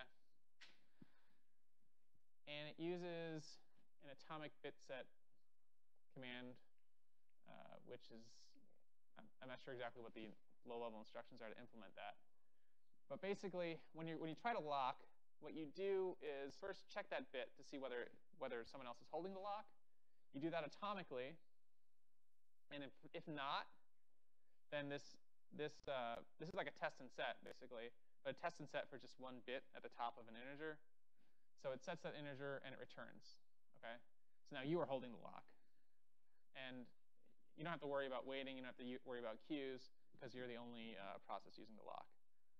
And it uses an atomic bit set command, uh, which is, I'm not sure exactly what the low-level instructions are to implement that. But basically, when you when you try to lock, what you do is first check that bit to see whether whether someone else is holding the lock. You do that atomically, and if if not, then this this uh, this is like a test and set basically, but a test and set for just one bit at the top of an integer. So it sets that integer and it returns. Okay. So now you are holding the lock, and you don't have to worry about waiting. You don't have to worry about queues because you're the only uh, process using the lock.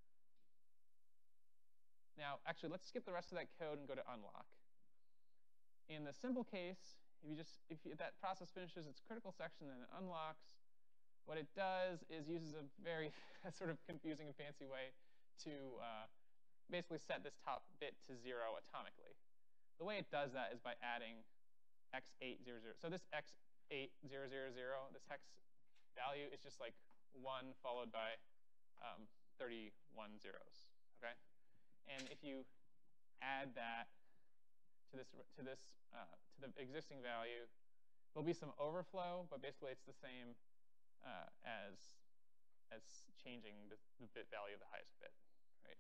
Now, actually, let's skip the rest of that code and go to unlock. In the simple case, if you just if, you, if that process finishes its critical section and it unlocks, what it does is uses a very sort of confusing and fancy way to uh, basically set this top bit to zero atomically. The way it does that is by adding x eight hundred. So this x eight thousand, this hex value is just like one followed by um, thirty-one zeros. Okay. And if you add that to this to this uh, to the existing value, there'll be some overflow, but basically it's the same uh, as as changing the, the bit value of the highest bit, right?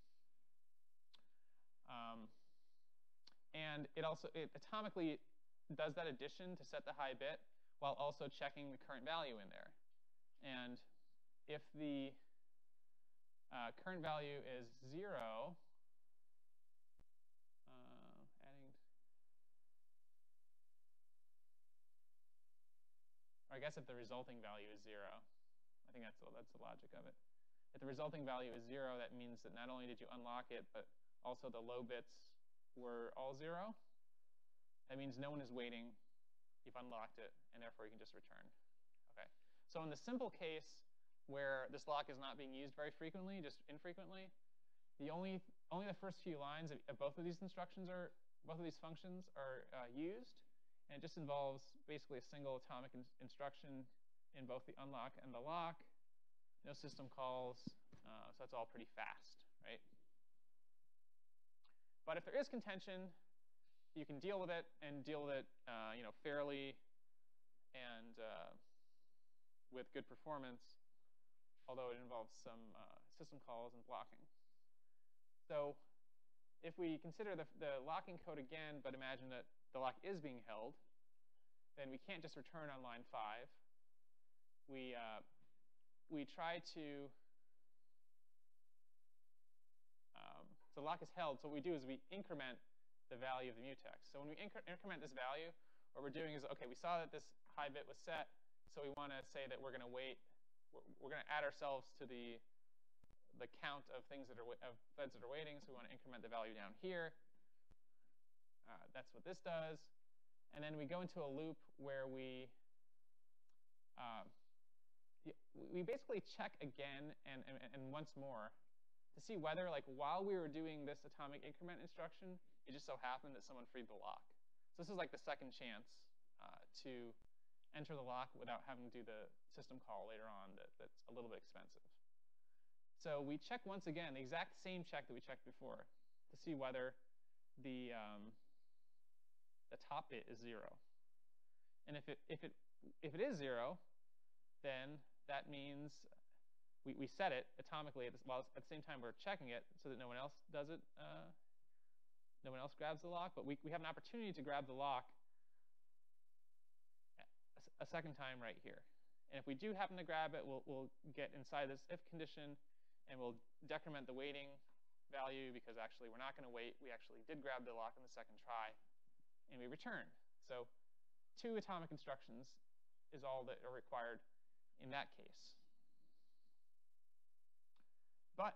Um, and it also it atomically does that addition to set the high bit while also checking the current value in there. And if the uh, current value is zero, uh, adding, or I guess if the resulting value is zero, I think that's the, that's the logic of it. If the resulting value is zero, that means that not only did you unlock it, but also the low bits were all zero. That means no one is waiting. You've unlocked it, and therefore you can just return. Okay. So in the simple case where this lock is not being used very frequently, just infrequently, the only only the first few lines of, of both of these instructions are both of these functions are uh, used, and it just involves basically a single atomic in instruction in both the unlock and the lock. No system calls, uh, so that's all pretty fast, right? But if there is contention, you can deal with it and deal with it, uh, you know, fairly and uh, with good performance, although it involves some uh, system calls and blocking. So if we consider the, the locking code again, but imagine that the lock is being held, then we can't just return on line five. We uh, we try to, um, so the lock is held, so what we do is we increment the value of the mutex. So when we incre increment this value, what we're doing is, okay, we saw that this high bit was set, so we want to say that we're going to wait, we're, we're going to add ourselves to the the count of things that are of threads that are waiting, so we want to increment the value down here. Uh, that's what this does. And then we go into a loop where we uh, we basically check again and, and, and once more to see whether, like, while we were doing this atomic increment instruction, it just so happened that someone freed the lock. So this is like the second chance uh, to enter the lock without having to do the system call later on that, that's a little bit expensive. So we check once again, the exact same check that we checked before, to see whether the, um, the top bit is zero. And if it, if it, if it is zero, then that means we, we set it atomically at, this, while at the same time we're checking it so that no one else does it, uh, no one else grabs the lock. But we, we have an opportunity to grab the lock a, a second time right here. And if we do happen to grab it, we'll, we'll get inside this if condition, and we'll decrement the waiting value because actually we're not going to wait. We actually did grab the lock in the second try, and we return. So two atomic instructions is all that are required in that case. But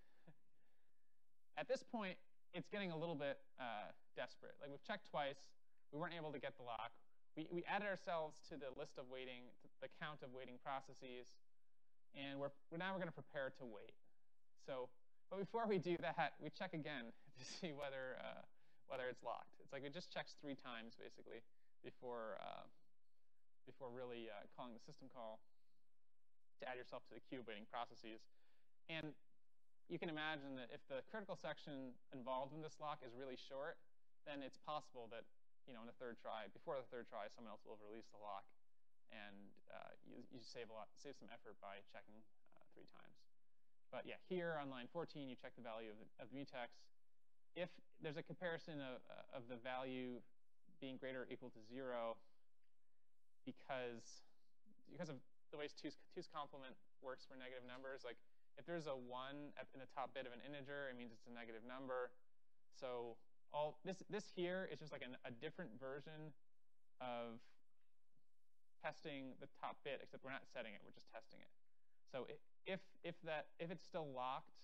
at this point, it's getting a little bit uh, desperate. Like we've checked twice. We weren't able to get the lock. We, we added ourselves to the list of waiting, the count of waiting processes. And we're, now we're going to prepare to wait. So, but before we do that, we check again to see whether, uh, whether it's locked. It's like it just checks three times, basically, before, uh, before really uh, calling the system call to add yourself to the queue of waiting processes. And you can imagine that if the critical section involved in this lock is really short, then it's possible that, you know, in the third try, before the third try, someone else will release the lock, and uh, you, you save a lot, save some effort by checking uh, three times. But yeah, here on line fourteen, you check the value of the, of the mutex. If there's a comparison of, uh, of the value being greater or equal to zero, because because of the way two's, two's complement works for negative numbers, like if there's a one at, in the top bit of an integer, it means it's a negative number. So all this this here is just like an, a different version of testing the top bit, except we're not setting it, we're just testing it. So if if that if it's still locked,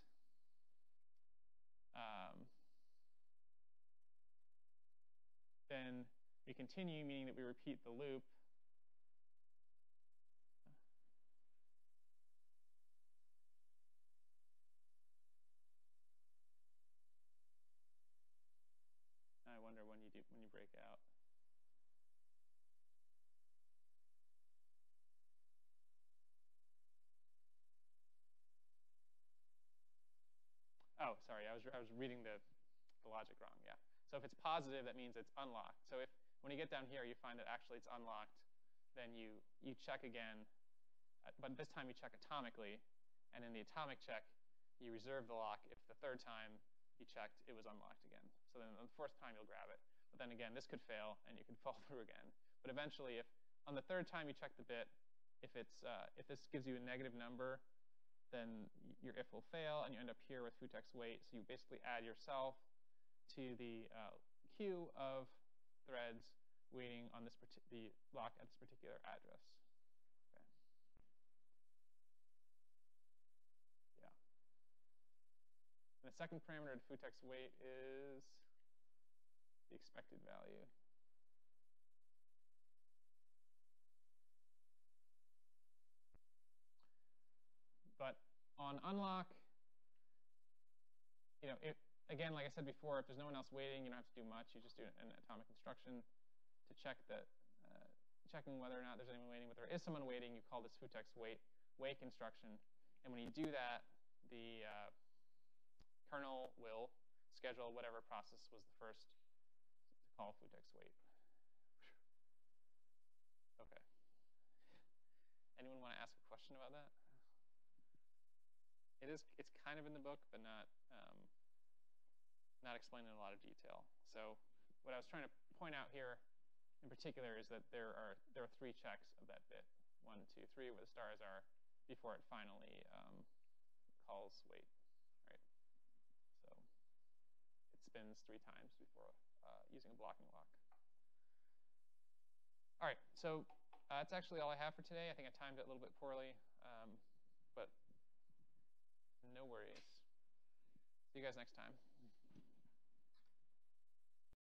um, then we continue, meaning that we repeat the loop. I wonder when you do when you break out. Oh, sorry, I was I was reading the the logic wrong. Yeah. So if it's positive, that means it's unlocked. So if when you get down here, you find that actually it's unlocked, then you you check again, but this time you check atomically, and in the atomic check, you reserve the lock if the third time you checked, it was unlocked again. So then on the fourth time, you'll grab it. But then again, this could fail, and you could fall through again. But eventually, if on the third time you check the bit, if it's uh, if this gives you a negative number, then your if will fail, and you end up here with futex wait. So you basically add yourself to the uh, queue of threads waiting on this the lock at this particular address. Okay. Yeah. And the second parameter to futex wait is the expected value. But on unlock, you know, it, again, like I said before, if there's no one else waiting, you don't have to do much. You just do an atomic instruction to check that, uh, checking whether or not there's anyone waiting. But there is someone waiting. You call this futex wait wake instruction, and when you do that, the uh, kernel will schedule whatever process was the first to call futex wait. Okay. Anyone want to ask a question about that? It is. It's kind of in the book, but not um, not explained in a lot of detail. So what I was trying to point out here, in particular, is that there are there are three checks of that bit: one, two, three, where the stars are before it finally um, calls wait. Right. So it spins three times before uh, using a blocking lock. All right. So uh, that's actually all I have for today. I think I timed it a little bit poorly, um, but no worries. See you guys next time.